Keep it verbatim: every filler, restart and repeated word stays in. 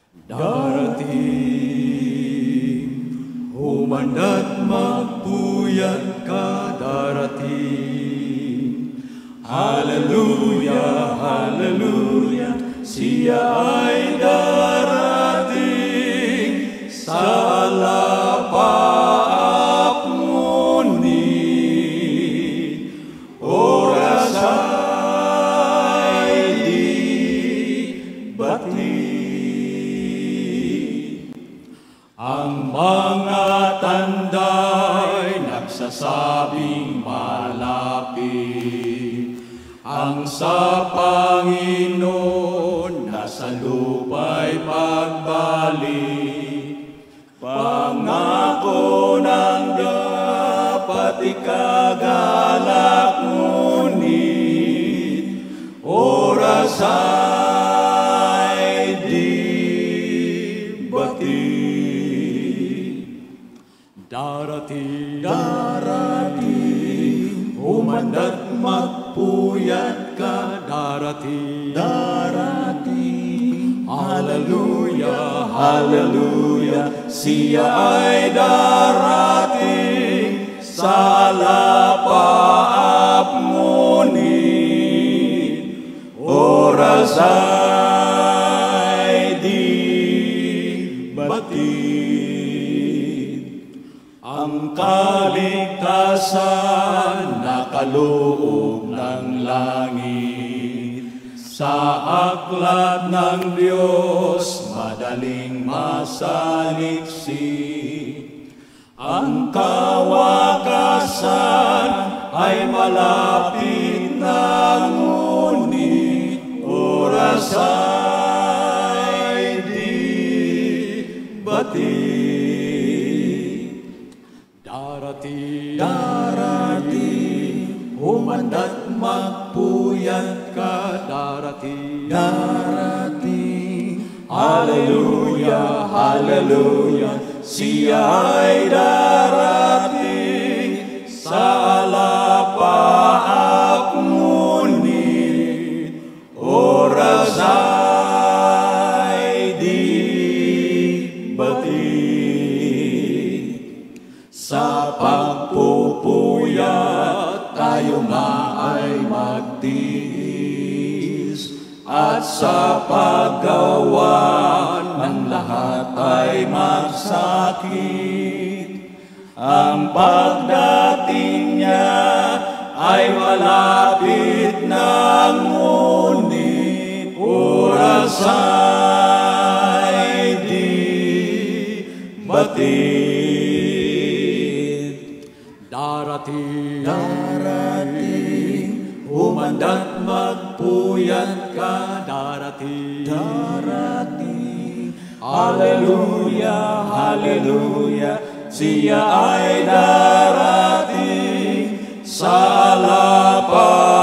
Darating, humanda't magpuyat ka darating. Hallelujah, hallelujah, siya ay darating sa alapaap ngunit oras ay di bati. Ang mga tanda'y nagsasabing malapit ang sa Panginoon nasa lupa'y pagbalik. Pangako ng dapat ikagalak ngunit oras ay di bati. Darating, darating, humanda't magpuyat ka darating, darating. Hallelujah, hallelujah, siya ay darating sa alapaap ngunit oras ay di bati. Ang kaligtasan nakaloob ng langit sa aklat ng Diyos madaling masaliksik. Ang kawakasan ay malapit na ngunit oras ay di bati. Darating, darating, humanda't magpuyat ka darating, darating. Hallelujah, hallelujah, siya ay darating sa alapaap ngunit oras ay di bati. Sa pagpupuyat tayo nga ay magtiis at sa paggawa ng lahat ay magsakit. Ang pagdating niya ay malapit na ngunit oras ay di bati. Darating, darating, humanda't magpuyat ka darating, darating. Hallelujah, hallelujah, siya ay darating sa alapaap